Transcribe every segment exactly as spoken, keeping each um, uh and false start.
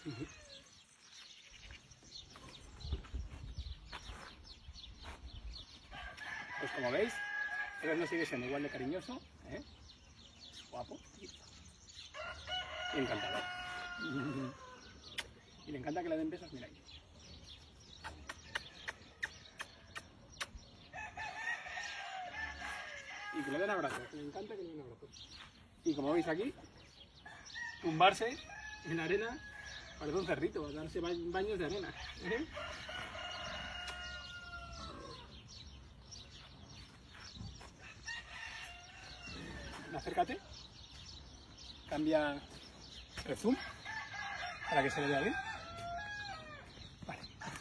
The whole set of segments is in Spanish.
Pues como veis, Fred no sigue siendo igual de cariñoso, ¿eh? Guapo y encantador. Y le encanta que le den besos, mira ahí. Y que le den abrazos, le encanta que le den abrazos. Y como veis aquí, tumbarse en la arena, parece un cerrito, darse ba baños de arena. ¿Eh? Acércate, cambia el zoom para que se le vea bien. Vale.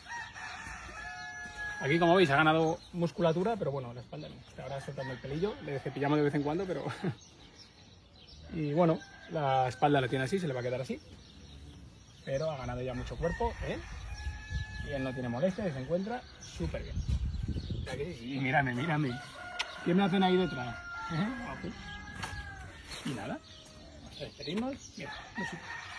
Aquí, como veis, ha ganado musculatura, pero bueno, la espalda no. Está ahora soltando el pelillo, le cepillamos de vez en cuando, pero... Y bueno, la espalda la tiene así, se le va a quedar así. Pero ha ganado ya mucho cuerpo, ¿eh? Y él no tiene molestia, se encuentra súper bien. Y mírame, mírame. ¿Qué me hacen ahí detrás? ¿Eh? Y nada, nos despedimos. Mira, besito.